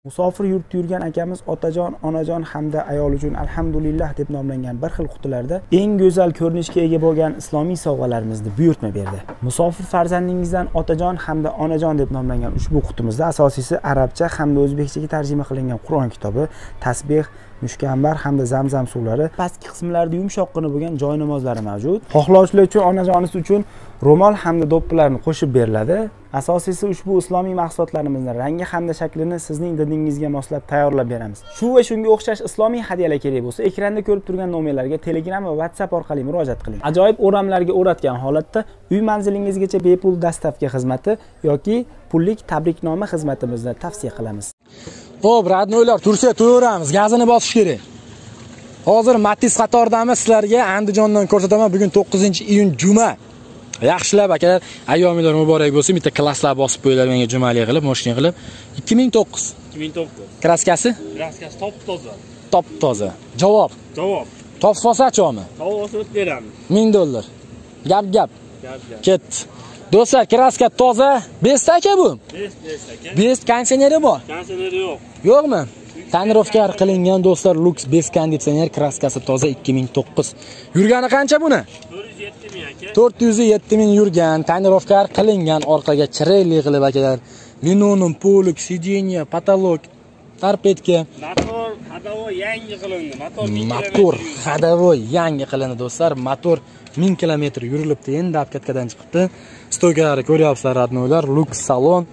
Musofir yurtda yurgan akamiz otajon, onajon hamda ayol uchun alhamdulillah deb nomlangan bir xil qutilarda eng go'zal ko'rinishga ega bo'lgan islomiy sovg'alarimizni buyurtma berdi. Musofir farzandingizdan otajon hamda onajon deb nomlangan ushbu qutimizda asosiysi arabcha hamda o'zbekchaga tarjima qilingan Qur'on kitobi, tasbeh, mushkambar hamda zamzam suvlari, pastki qismlarida yumshoqqina bo'lgan joynamozlari mavjud. Xohlovchilar uchun onajonisi uchun ro'mol hamda do'ppilarni qo'shib beriladi. Asosiysi ushbu islomiy mahsulotlarimizning rangi hamda shaklini sizning didingizga moslab tayyorlab beramiz. Shu va shunga o'xshash islomiy hadiyalar kerak bo'lsa, ekranda ko'rib turgan nomerlarga Telegram va WhatsApp orqali murojaat qiling. Ajoyib o'ramlarga o'ratgan holatda uy manzilingizgacha bepul dastavka xizmati yoki pullik tabriknoma xizmatimizni tavsiya qilamiz. Xo'p, radnoylar, tursa to'yveramiz, gazini bosish kerak. Hozir Matiz qatoridamiz, sizlarga Andijondan ko'rsataman. Bugun 9-iyun juma. Yaxshilab akalar, ayyomingiz muborak bo'lsin. Bitta klasslar bosib qo'yinglar menga jumalik qilib, moshina qilib. 2009. 2009. Kraskasi? Kraskasi top toza. Top toza. Javob. Javob. Topib olsa-chimi? Topib olsa beramiz. $1000. Gap. Gap. Ketdi. Do'stlar, kraska toza. Best aka bu? Best aka. Best konditsioneri bor? Konditsioneri yo'q. Yo'qmi? Tonirovka qilingan do'stlar, Lux Best konditsioner, kraskasi toza 2009. Yurgani qancha buni? 407 ming aka. 407 ming yurgan, tonirovka qilingan, orqaga chirayli qilib akalar. Linoleum, polik, sideniya, patolog, tarpetka. Motor hadovoy yangi qilindi. Motor hadovoy yangi qilindi do'stlar. Motor 1000 km yurilibdi, endi apkatkadan chiqibdi. Stoykalari ko'ryapsizlar, radnoylar, Lux salon.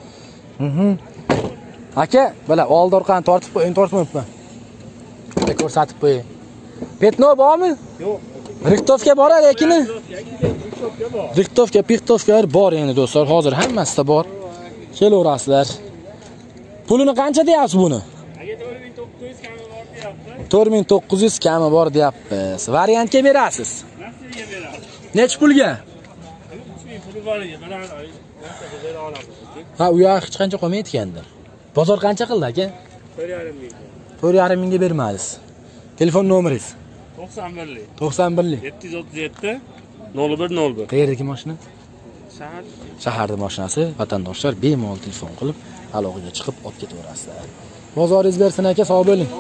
Aka, bala oldi orqani tortib qo'ying, tortmayapman. Bitta ko'rsatib qo'ying. Petno bormi? Yo'q. Rixtovka bor lekin. Rixtovka bor. Rixtovka, pixtovkalar bor endi do'stlar, hozir hammasida bor. Kelaverasizlar. Pulini qancha deyapsiz buni? Aka 4900 kami bor deyapti. 4900 kami bor deyapsiz. Variantga berasiz. Nasiga beramiz. Nech pulga? 3000 puli bor edi. Mana narsaga bera olamiz. Ha, u yoq hech qancha qolmaydi ekandir. Bozor qancha qildi aka? 4,5 ming. 4,5 mingga bermadingiz. Telefon nomeringiz? 91lik. 91lik. 737 0101. Qayerdagi mashina? Shahar. Shaharda mashinasi, vatandoshlar bemalol telefon qilib aloqaga chiqib olib ketaverasizlar. Bozoringiz bersin aka, sog' bo'ling.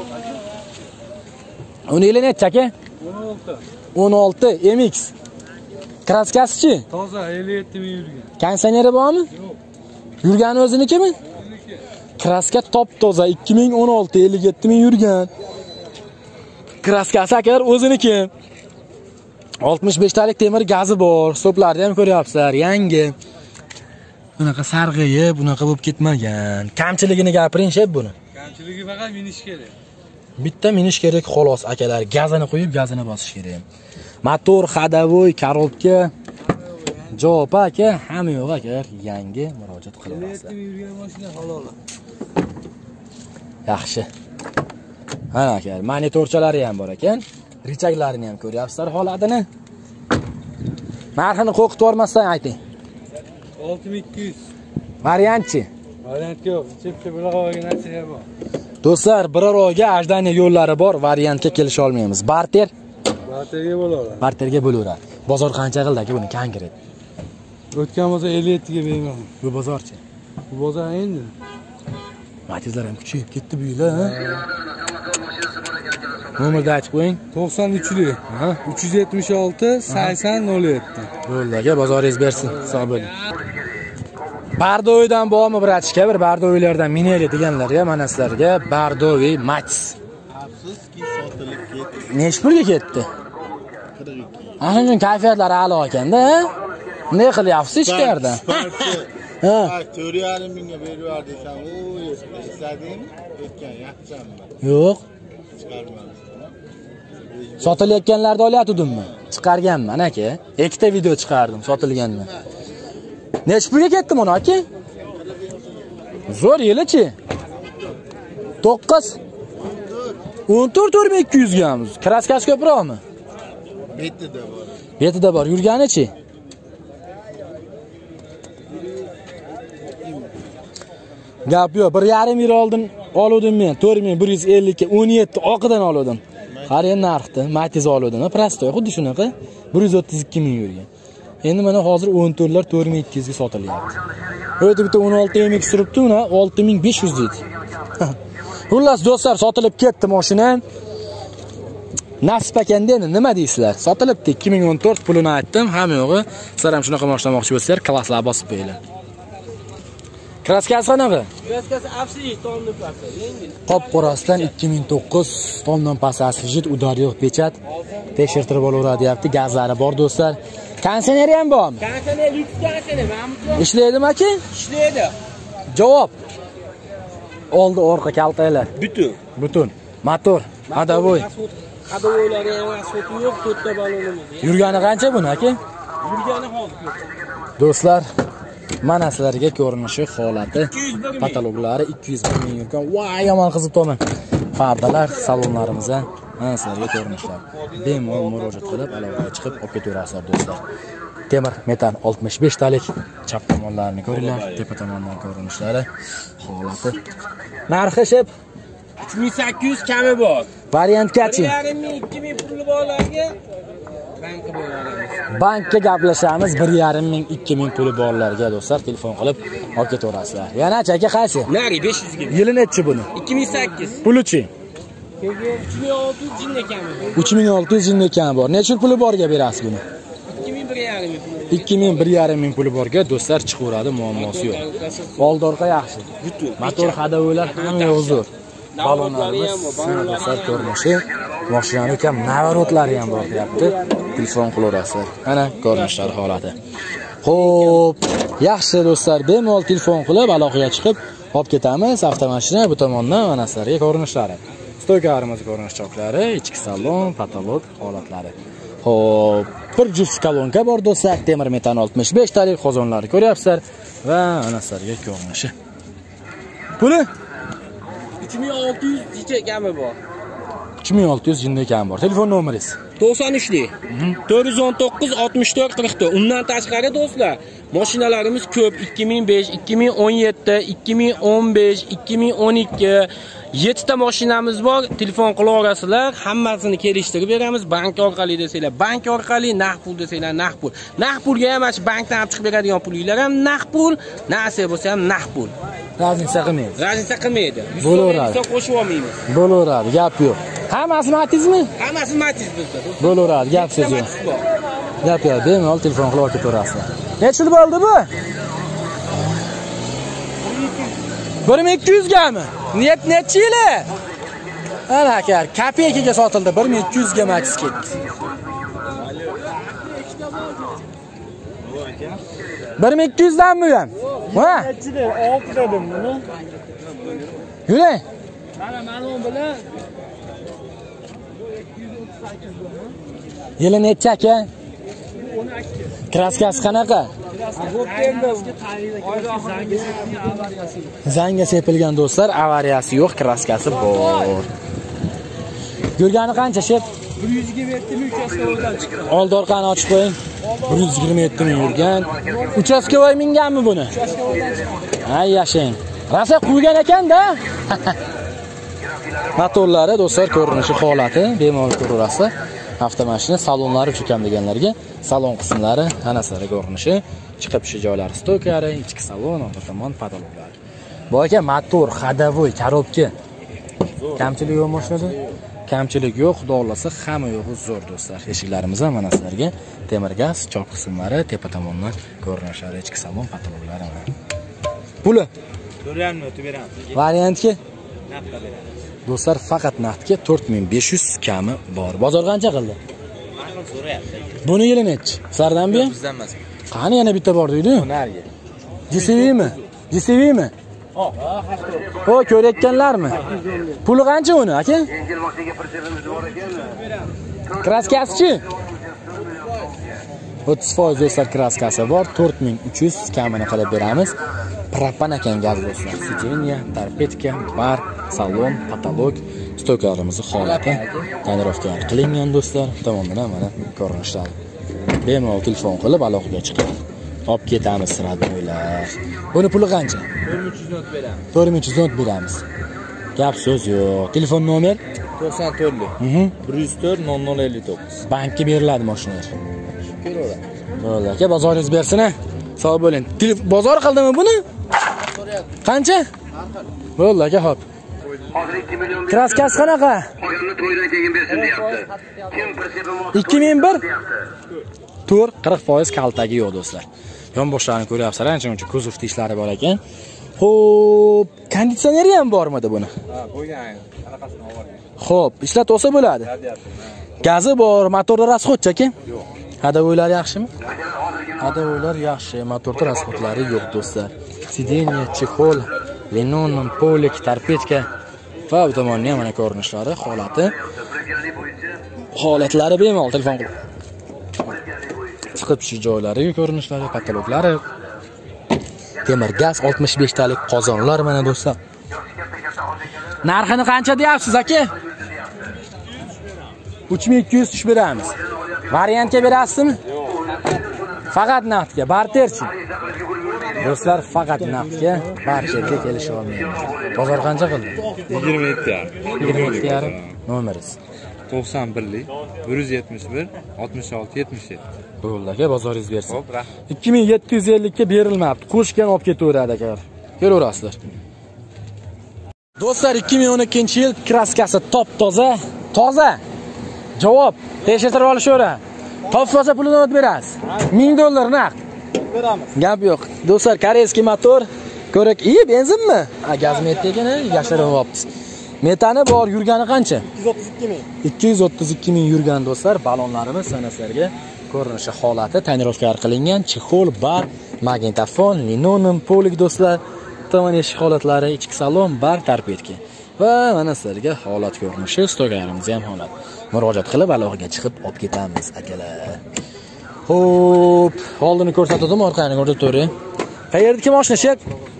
Uni yili necha aka? 16. 16 MX. Kraskasi-chi? Toza 57 ming yurgan. Konditsioneri bormi? Yo'q. Yurgani o'zinikimi? Kraska top toza 2016 57 ming yurgan. Kraskasi akalar o'ziniki. 65 talik temir gazi bor. Stoplarni ham ko'ryapsizlar, yangi. Bunaqa sarg'ayib, bunaqa bo'lib ketmagan. Kamchiligini gapiring-chi buni. Kamchiligi faqat minish kerak. Bitta minish kerak xolos akalar. Gazini qo'yib, gazini bosish kerak. Motor, hadovoy, korobka. Javob aka, hamma yo'q akalar, yangi murojaat qilaverasizlar. Yurgan mashina halol. Yaxshi. Mana akalar, monitorchalari ham bor ekan. Richaklarini ham ko'ryapsizlar holatini. Narxini qo'qib yormasdan ayting. 6200. Variantchi? Variant yo'q. Chipta bilan narsaga bor. Do'stlar, biror oyga ajdaniya yo'llari bor, variantga kelisha olmaymiz. Barter? Barterga bo'laveradi. Barterga bo'laveradi. Bozor qancha qildi aka buni konkret? O'tgan bo'lsa 57 ga berman. Bu bozorchi? Bu bozor endi. Matizlar ham kuchayib ketdi bu yil, ha? Nomerni aytib qo'ying. 93lik. Ha? 376 8007. Bo'ldi aka, bozoringiz bersin. Sog' bo'ling. Bardovidan bormi bratishka? Bir Bardovilardan mineli deganlarga, mana sizlarga Bardovi Max. Afsuski sotilib ketdi. Nech pulga ketdi? 42. Ana shuncha kayfiyatlari a'lo ekanda, ha? Bunday qilyapsiz ichkarida. Ha. 4,5 mingga berib desam, "Oy, esladingmi? Ketgan, yaxshimanmi?" Yo'q. Chiqarmadim. Sotilayotganlarni olyatdimmi? Chiqarganman aka. Ikkita video chiqardim sotilganini. Nech pulga ketdi buni aka? Zo'r yilichi? 9. 14,200 gamiz. Kraskasi ko'proqmi? Betida bor. Betida bor. Yurganichi? Gap yo'q. 1,5 yil oldin oldim men. 4150 ga 17 oqidan oldim. Qarang narxni, Matiz oldim. Prostoy, xuddi shunaqa. 132 ming yurgan. Endi mana hozir 14 lar 4200 ga sotilyapti. O'tib bitta 16 MX turibdi, uni 6500 deydi. Xullas do'stlar, sotilib ketdi mashina. Nasib ekanda endi nima deysizlar? Sotilibdi 2014 pulini aytdim, hamma yo'g'i. Sizlar ham shunaqa mashinamoqchi bo'lsanglar, klasslar bosib qo'yinglar. Kraskasi qanaqa? Kraskasi absolut tomdan pasta, yengil. Qop qorasidan 2009 tomdan pasta asfalt, udar yo'q, pechat. Tekshirtirib olaveradi deyapti. Gazlari bor do'stlar. Kondisioneri ham bormi? Kondisioner lyuks kondisioner, Mahmudjon. Ishlaydimi aka? Ishlaydi. Javob. Oldi orqa kaltaylar. Butun. Motor, hadovoy. Hadovoylari ham asfalti yo'q, to'rtta balonimiz. Yurgani qancha buni aka? Yurgani hozir yo'q. Do'stlar, mana sizlarga ko'rinishi, holati, patologlari 201 ming yurgan. Voy, yomon qizib to'man. Fardalar, salonlarimiz ham mana sizlarga ko'rinishlar. Bemalol murojaat qilib, aloqaga chiqib olib ketaverasizlar do'stlar. Temir metan 65 talik. Chap tomonlarini ko'ringlar, tepa tomondan ko'rinishlari, holati. Narxi shep 3800 kami bor. variantgachi. 1.5-2000 puli borlarga bankka beramiz. Bankka gaplashamiz, 1.5-2000 puli borlarga do'stlar telefon qilib olib ketaverasizlar. Yana aka qaysi? Nari 500 ga. Yili nechi buni? 2008. Pulichi? 3600 jinni kami bor. 3600 jinni kami bor. Necha puli borga berasiz buni? 21.500 ming puli borga do'stlar chiqaveradi, muammosi yo'q. Oldi orqa yaxshi. Motor hadovoylar hamma huzur. Balonlarimiz, do'stlar ko'rinishi, mashinani ham navorotlari ham bor deyapti. Telefon qilaverasizlar. Mana ko'rinishlari holati. Xo'p, yaxshi do'stlar, bemalol telefon qilib aloqaga chiqib olib ketamiz. Avtomashina bu tomondan mana sizlarga ko'rinishlari. Stoykalarimiz ko'rinish choklari, ichki salon, patolog holatlari. Xo'p, bir juft kolonka bor do'stlar, temir metan 65 talik qozonlari ko'ryapsizlar va ana sizlarga ko'rinishi. Puli 3600 jicha kami bor. 3600 jinni kam bor. Telefon nomeringiz? 93lik 419 64 44. Undan tashqari do'stlar, mashinalarimiz ko'p. 2005, 2017, 2015, 2012 7 ta mashinamiz bor. Telefon qilaverasizlar, hammasini kelishtirib beramiz. Bank orqali desanglar, bank orqali, naqd pul desanglar, naqd pul. Naqd pulga ham mana bankdan olib chiqib beradigan pulinglar ham naqd pul, narsa bo'lsa ham naqd pul. Raznica qilmaydi. Raznica qilmaydi. Bo'laveradi. Qo'shib olmaymiz. Bo'laveradi, gap yo'q. Hammasi matizmi? Hammasi matiz do'stlar. Bo'laveradi, gap so'z yo'q. Gap yo'q, bemalol telefon qilib olib ketaverasizlar. Necha yil bo'ldi bu? 1200 gami? Necha yili? Ana aka, kopeykaga sotildi, 1200 ga max ketdi. 1200 dan bu ham? Ha? 6 dedim buni. Yuring. Mana u bilan Yili necha aka? 12. Kraskasi qanaqa? Zanga sepilgan do'stlar, avariyasi yo'q, kraskasi bor. Yurgani qancha shep? 127 ming uchastkavoydan chiqdi. Oldi orqani ochib qo'ying. 127 ming yurgan. Uchastkavoy minganmi buni? Uchastkavoydan chiqdi. Hay yashang. Rasa quygan ekan-da. Motorlari do'stlar ko'rinishi, holati bemalol ko'rasizlar. Avtomashina salonlari uchun deganlarga salon qismlari, ana sizlarga ko'rinishi, chiqib tushi joylari, stoykari, ichki salon, orqa tomon patologlari. Bu aka motor, hadovoy, korobka. Kamchilik yo'q mashinada? Kamchilik yo'q, xudo xolasa hamma yo'g'i zo'r do'stlar. Eshiklarimiz ham mana sizlarga temir gaz, chok qismlari, tepa tomondan ko'rinishlari, ichki salon patologlari. Puli 4.5 o'tib beramiz. variantga Naqdga beramiz. do'stlar faqat naqdga 4500 kami bor. Bozor qancha qildi? Narxni so'rayapti. Buni yili nechi? Sizlardan bu ham? Bizdan emas. Qani yana bitta bor deydi? Nariga. GCVmi? GCVmi? O, ko'rayotganlarmi? Puli qancha uni, aka? Kraskasi-chi? 30% do'stlar kraskasi bor, 4300 kamini qilib beramiz. Propan ekan gaz do'stlar. Sitiniya, torpedka, bar, salon, patolog, stoykalarimizni holati tonirovka qilingan do'stlar. Tomondan mana ko'rinishlari. Bemalol telefon qilib aloqaga chiqib olib ketamiz siradoylar. Buni puli qancha? 4300 not beramiz. 4300 not beramiz. Gap so'z yo'q. Telefon nomer 94lik 104 0059. bankka beriladi mashinalar. Ko'raveramiz. Bo'ldi aka, bozoringiz bersin. Sog' bo'ling. Bozor qildimi buni? Qancha? Bo'ldi aka, xo'p. Kraskasi qanaqa? 2001. Tur 40% kaltagi yo'q do'stlar. Yonboshlarini ko'ryapsizlar, ancha-muncha kuzov ishlari bor ekan. Xo'p, konditsioneri ham bormidi buni? Ha, bo'lgan. Qanaqasini olgan. Xo'p, ishlatib olsa bo'ladi. Gazi bor, motorda rasxodchi aka? Yo'q. Hadovoylar yaxshimi? Hadovoylar yaxshi, motorda rasxodlari yo'q do'stlar. Sideniya, chexol, linoleum, polik, torpedka va bu tomonning ham mana ko'rinishlari, holatlari bemalol telefon qilib. Chiqib tushib joylari, ko'rinishlari, kataloglari. Temir gaz 65 talik qozonlar mana do'stlar. Narxini qancha deyapsiz aka? 3200 tush beramiz. Variantga berasizmi? Faqat naqdga, barterchi. Do'stlar, faqat naqdga, barterga kelisha olmaymiz. Bozor qancha qildi? 27,5. Nomeringiz? 91lik 171 66 77. Bo'ldi aka, bozoringiz bersin. Xo'p, rahmat. 2750 ga berilmabdi. Qo'shgan olib ketaveradi aka. Kelaverasizlar. Do'stlar, 2012-yil kraskasi top-toza, toza. Javob, tekshirib olishavera. Topsa pulini o'tib berasiz. $1000 naqd. Beramiz. Gap yo'q. Do'stlar, koreyskiy motor, ko'rak, benzinmi? Gazmi yetdi ekan, yashirib olibsiz. Metani bor, yurgani qancha? 232 ming yurgan do'stlar. Balonlarimiz sanaslarga ko'rinishi, holati tonirovka qilingan, chexol, bar, magnitofon, linoleum, polik do'stlar. Tomon eshik holatlari, ichki salon, bar, torpedka. Va mana sizlarga holat ko'rinishi, stogarimiz ham holat. Murojaat qilib aloqaga chiqib olib ketamiz akalar. Xo'p, oldini ko'rsatdim, orqani ko'rsatavering. Qayerdagi mashina shek?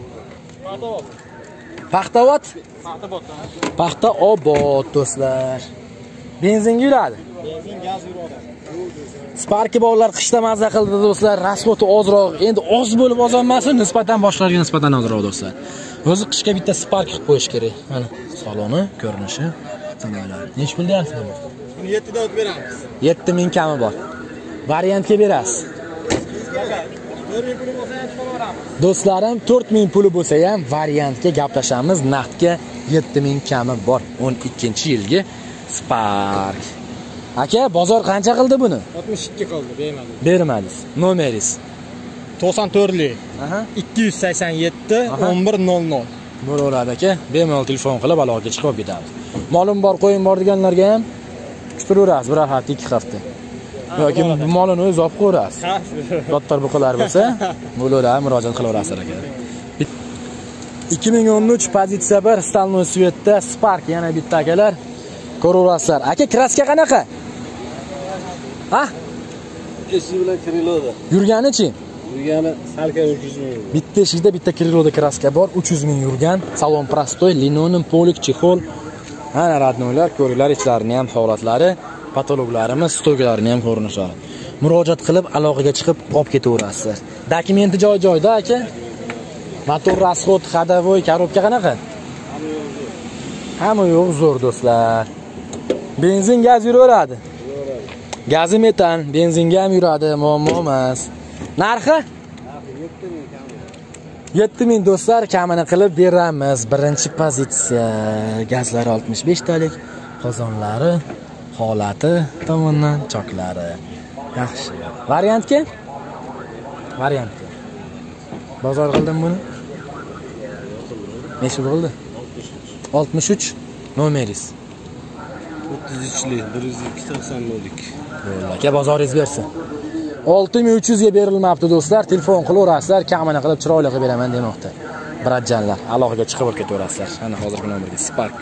Paxtavot. Paxta obod do'stlar. Benzinga yuradi. Benzin, gaz yuradi. Sparki bolalar qishda mazza qildi do'stlar. Rasxoti ozroq, endi oz bo'lib ozolmasin, nisbatan boshqalarga nisbatan ozroq do'stlar. O'zi qishga bitta Spark qilib qo'yish kerak. Mana saloni, ko'rinishi, tomonlar. Nech pul deyapsiz buni? Buni 7 da o'tib beramiz. 7000 kami bor. Variantga berasiz. 4000 puli bo'lsa ham chiqarib beramiz. Do'stlarim, 4000 puli bo'lsa ham variantga gaplashamiz. Naqdga 7000 kami bor. 12-yilgi Spark. Aka, bozor qancha qildi buni? 62 qildi, bermadi. Bermadingiz. Nomeringiz? 94lik. 287 1100. Bo'laveradi aka. Bemalol telefon qilib aloqaga chiqib ketamiz. Molim bor, qo'yim bor deganlarga ham kutiraverasiz, bir hafta, 2 hafta. Yoki molini o'zi olib qo'yasiz. Katta buqalar bo'lsa, bo'laveradi, murojaat qilaverasiz aka. 2013 pozitsiya 1 Stalnoy Svetda Spark yana bitta akalar. Ko'raverasizlar. Aka, kraska qanaqa? Ha? Eski bilan Kriloda. Yurgani-chi? Yurgani salka 300 ming. Bitta eshikda bitta Kriloda kraska bor, 300 ming yurgan. Salon prostoy, linoleum, polik, chexol. Ana radnoylar, ko'ringlar, ichlarini ham, holatlari, patologlarimiz, stokalarini ham ko'rinishlari. Murojaat qilib aloqaga chiqib olib ketaverasizlar. Dokumenti joy-joyda aka. Motor rasxod, hadovoy, korobka qanaqa? Hamma yo'q zo'r do'stlar. Benzin, gaz yuraveradi. Gazi metan, benzinga ham yuradi, muammo emas. Narxi? 7000 do'stlar, kamini qilib beramiz. Birinchi pozitsiya. Gazlari 65 talik, qozonlari, holati tomondan choklari. Yaxshi. Variantga? Variantga. Bozor qildim buni. Necha bo'ldi? 63. Nomeringiz? 33lik 102.90lik. Aka, bozoringiz bersin. 6300 ga berilmabdi do'stlar. Telefon qilaverasizlar, kamini qilib chiroyli qilib beraman demoqda. Biratjanlar, aloqaga chiqib olib ketaverasizlar. Ana hozirgi nomerga Spark.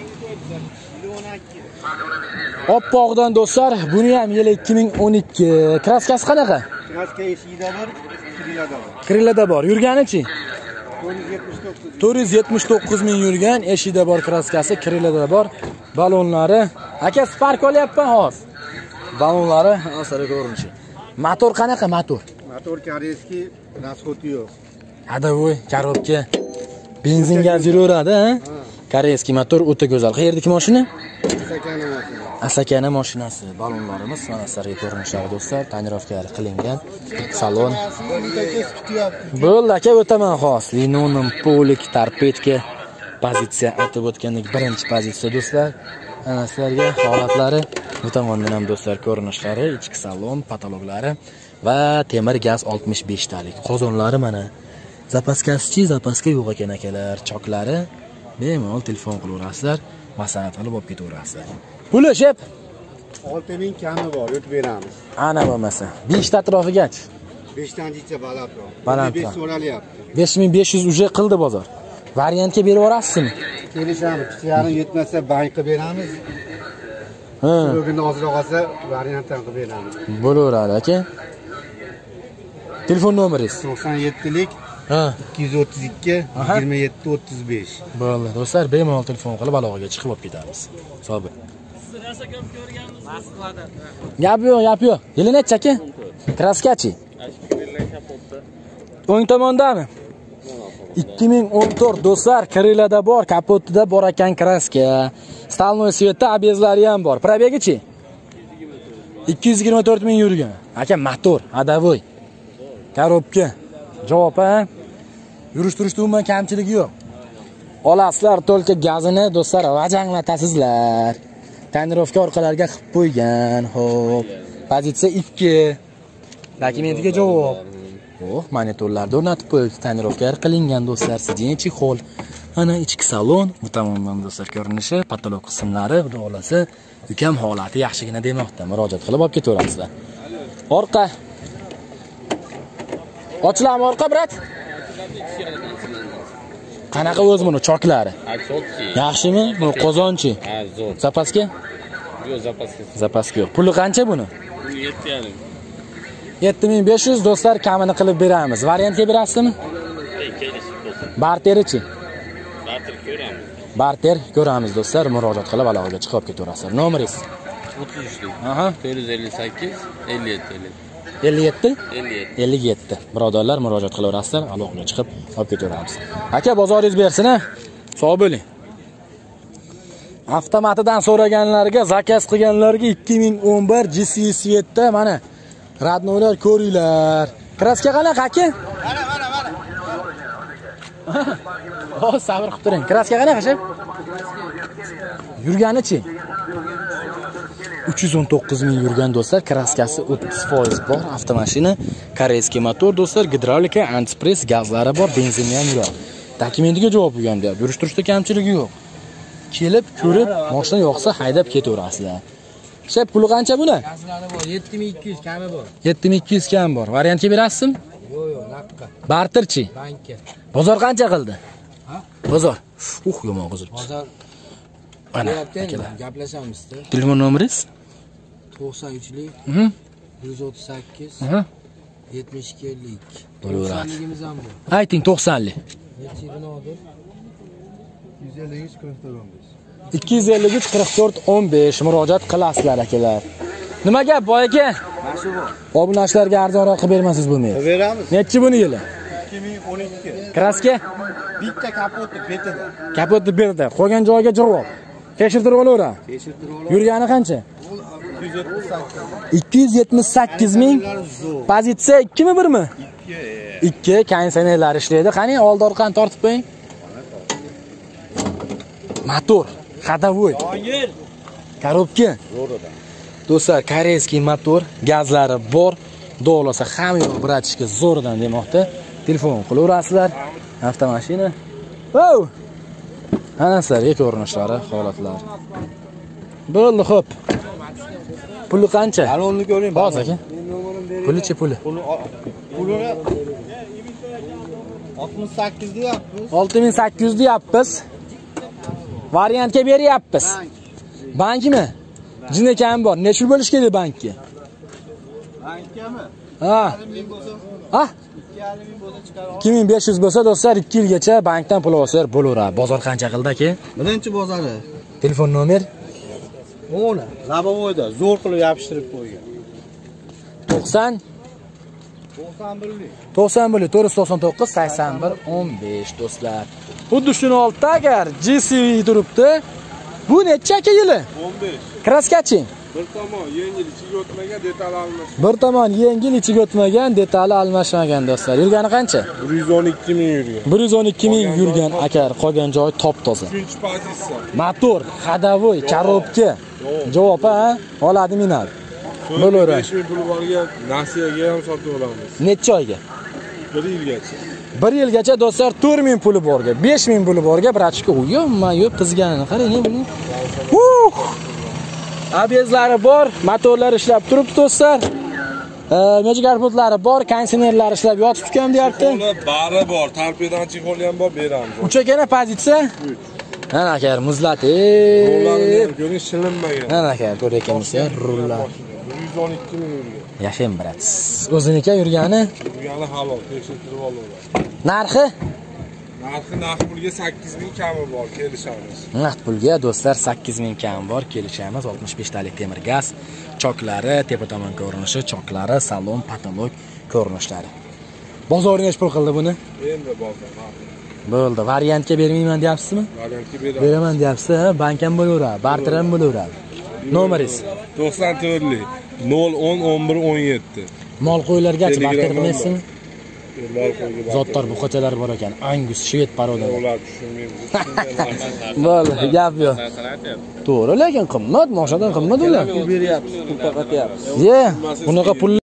Oppoqdan do'stlar, buni ham yili 2012. Kraskasi qanaqa? Kraska eshigida bor, Krilada bor. Krilada bor. Yurgani-chi? 479. 479 ming yurgan, eshikda bor kraskasi, Krilada bor. Balonlari. Aka, Spark olyapman hozir. Balonlari asari ko'rinishi. Motor qanaqa motor? Motor koreyskiy, rasxoti yo'q. Hadovoy, korobka. Benzin gaz yuraveradi, ha? Koreyskiy motor o'ta go'zal. Qayerdagi mashina? Sakana mashina. Asakana mashinasi. Balonlarimiz mana sizlarga ko'rinishlari do'stlar, tonirovkalari qilingan. Salon. Bo'ldi aka, o'taman xos. Linonim, polik, torpedka. Pozitsiya aytib o'tgandek birinchi pozitsiya do'stlar. Ana sizlarga holatlari bu tomondan ham do'stlar ko'rinishlari, ichki salon, patologlari va temir gaz 65 talik. Qozonlari mana. Zapaskasichi, zapaska yo'q ekan akalar. Choklari bemalol telefon qilaverasizlar, maslahat qilib olib ketaverasizlar. Puli shep 6000 kami bor, o'tib beramiz. ana bo'lmasa 5 ta atrofigachi. 5 tanjicha balandroq. Balandroq. 5 so'ralyapti. 5500 uje qildi bozor. Variantga berib yuborasizmi? Kelishamiz. 2,5 yetmasa bank qilib beramiz. Ha, Bugün ozroq olsa variantdan qilib beramiz. bo'laveradi aka. Telefon nomeringiz? 97lik Ha, 232 27 35. bo'ldi. Do'stlar, bemalol telefon qilib aloqaga chiqib olib ketamiz. Sog' bo'ling. Gap yo'q, gap yo'q. Yilini-chi aka? Kraskachi. O'ng tomondami? 2014 do'stlar, Kirillada bor, kapotida bor ekan kraska. Stalnoy svetda abezlari ham bor. Probegichi? 224 ming yurgan. Aka, motor, adavoy. Korobka. Javob ha? Yurish-turishda umuman kamchiligi yo'q. Olasizlar to'lka gazini do'stlar, vajanglatasizlar. Tonirovka orqalariga qilib qo'ygan. Xo'p. Pozitsiya 2. Dokumentiga javob. Oh, monitorlarda o'rnatib qo'yildi. Tonirovka qilingan do'stlar, sidinchi xol. Ana ichki salon, bu tomondan do'stlar ko'rinishi, patolog qismlari, xudo xolasa, ukam holati yaxshigina demoqda. Murojaat qilib olib ketaverasizlar. Orqa. Ochilammi orqa, brat? Qanaqa o'zi buni choklari? Yaxshimi? Bu qozonchi. Ha, zo'r. Zapaska? Yo'q, zapaska. Zapaska yo'q. Puli qancha buni? 7,5. 7500 do'stlar kamini qilib beramiz. Variantga berasizmi? Barterichi? Barter ko'ramiz. Barter ko'ramiz do'stlar, murojaat qilib aloqaga chiqib ketaverasizlar. Nomeringiz? 33lik. Aha. 458 57 57 57. 57. Birodarlar murojaat qilaverasizlar, aloqaga chiqib olib ketaveramiz. Aka, bozoringiz bersin, ha? Sog' bo'ling. Avtomatidan so'raganlarga, zakaz qilganlarga 2011 GC Svetda mana radnoylar ko'ringlar. Kraska qanaqa aka? O, sabr qilib turing. Kraska qanaqa shep? Yurganichi? 319 ming yurgan do'stlar, kraskasi 30% bor, avtomashina, koreyskiy motor do'stlar, gidravlika, antipress, gazlari bor, benzini ham yo'q. Dokumentiga javob bergan deyapti. Yurish-turishda kamchiligi yo'q. Kelib, ko'rib, mashina yoqsa haydab ketaverasizlar. Shep, puli qancha buni? Gazlari bor, 7200 kami bor. 7200 kam bor. Variantga berasizmi? Yo'q, naqqa. Barterchi? Bankka. Bozor qancha qildi? Ha? Bozor. Yomon qizil. Bozor Ana, bo'lyapti, gaplashamiz-da. Telefon nomeringiz? 93lik 138 Mhm. 72 50. Bo'laveradi. 90ligimiz ham bor. Ayting 90lik. Necha yil oldi? 153 44 15. 253 44 15 murojaat qilasizlar akalar. Nima gap boy aka? Obunachilarga arzonroq qilib bermasiz bo'lmaydi. Beramiz. Nechi buni yili? 2012. Kraska? Bitta kapotni betida. Kapotni berdi. Qolgan joyiga javob. Tekshirtirib olaveradi. Tekshirtirib olamiz. Yurgani qancha? 278. 278 ming. Pozitsiya 2 mi 1 mi? 2. Konditsionerlar ishlaydi. Qani oldi orqani tortib qo'ying. Motor, xadavoy. Korobka. Do'stlar, koreyskiy motor, gazlari bor. Do'lasa hamma yo'q biratishga zo'rdan demoqda. Telefon qilaverasizlar. Avtomashina. Oh! Ana sizlarga ko'rinishlari, holatlari. Bo'ldi, xo'p. Puli qancha? Balonni ko'ring. Hozir aka. Pulichi puli? Pulini 68 deyapmiz. 6800 deyapmiz. Variantga beryapmiz. Bankmi? Jinekam bor. Necha pul bo'lish kerak bankka? Bankami? Ha. 2,5 bo'lsa. Ha? 2,5 bo'lsa chiqarib. 2500 bo'lsa do'stlar 2 yilgacha bankdan pul olsa bo'laveradi. Bozor qancha qildi aka? Birinchi bozori. Telefon nomer? Mana, Labovoyda zo'r qilib yopishtirib qo'ygan. 90 91 499 81 15 do'stlar. Xuddi shuni oltda agar GCV turibdi. Bu necha aka yili? 15. Kraskachi. Bir tomon yengil ichiga o'tmagan detal almash. Bir tomon yengil ichiga o'tmagan, detali almashmagan do'stlar. Yurgani qancha? 112 ming yurgan. 112 ming yurgan aka, qolgan joyi top-toza. 3-pozitsiya. Motor, xadavoy, korobka. Javob ha? Oladi minadi. Bo'laveradi. 5 ming pul borgan nasiyaga ham sotib olamiz. Necha oyga? 1 yilgacha. 1 yilgacha do'stlar 4 ming puli borga, 5 ming puli borga brachka uyma yo'q tizganini qarang buni. Abezlari bor, motorlar ishlab turibdi do'stlar. Mejigarputlari bor, kondisionerlar ishlab yotib tutgan deyapti. Bari bor, torpedan chexol ham bor, beramiz. Uchakana pozitsiya? Ana aka, muzlat. Rollarni ko'ring, shilinmagan. Ana aka, ko'ryapmiz ya, rullar. 112 ming yurgan. Yashayim brat. O'ziniki yurgani? Yurgani halol, tekshirtirib olaveradi. Narxi? Narxi pulga 8 ming kami bor, kelishamiz. Naqd pulga do'stlar 8 ming kam bor, kelishamiz. 65 talik temir gaz, choklari, tepa tomon ko'rinishi, choklari, salon, patolog ko'rinishlari. Bozorni nech pul qildi buni? Endi bozor. Bo'ldi, variantga bermayman deyapsizmi? Variantga beramiz. Beraman deyapsiz, bank ham bo'laveradi, barter ham bo'laveradi. Nomeringiz? 94lik 010 11 17. Mol qo'ylargacha barter bilmaysizmi? Mol qo'yga Zotlar buqachalar bor ekan. Angus, shved paroda. ular tushunmaymiz. Bo'ldi, gap yo'q. To'g'ri, lekin qimmat, moshadan qimmat ular. Beryapsiz, pul taqatyapsiz. Ye, bunaqa pul